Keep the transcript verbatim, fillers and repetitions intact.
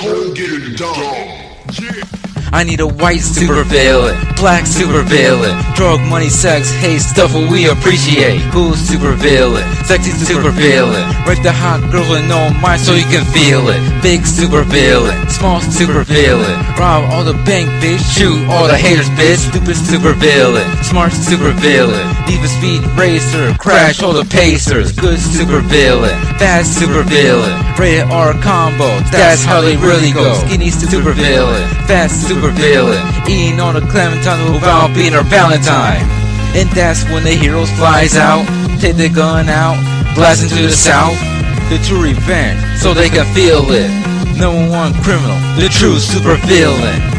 Go get it done. Yeah. I need a white supervillain, black supervillain, drug, money, sex, hate, stuff what we appreciate. Cool supervillain, sexy supervillain, rape the hot girls with no mind so you can feel it. Big supervillain, small supervillain, rob all the bank bitch, shoot all the haters bitch. Stupid supervillain, smart supervillain, Need for Speed Racer, crash all the pacers. Good supervillain, fast supervillain, rated R combo, that's how they really go. Skinny supervillain, fast supervillain, eating on the clementine without being her Valentine. And that's when the heroes flies out, take the gun out, blast into the south. The true revenge, so they can feel it. Number one criminal, the true supervillain.